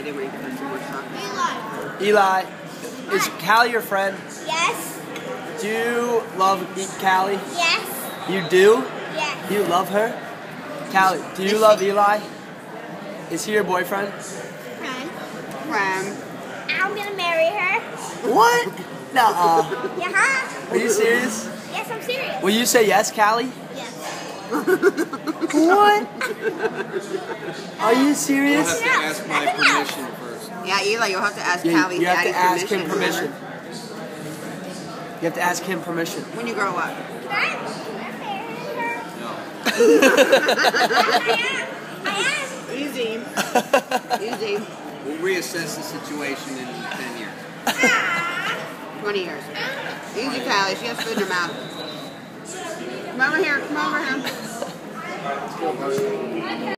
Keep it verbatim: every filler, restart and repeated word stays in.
did when you put some more stuff. Eli. Eli, is Kallee your friend? Yes. Do you love Kallee? Yes. You do? Yes. You love her? Kallee, do you love Eli? Is he your boyfriend? Friend. Friend. I'm gonna marry her. What? Nuh-uh. Yeah. Are you serious? Yes, I'm serious. Will you say yes, Kallee? Yes. What? Are you You'll serious? have to ask my permission first. Yeah, Eli, you'll have to ask You, Kallee you have to Daddy's ask him permission. remember? You have to ask him permission. When you grow up. Can I, can I marry her? No. I am. Easy. Easy. We'll reassess the situation in ten years. twenty years. Easy, Kallee. She has food in her mouth. Come over here. Come over here.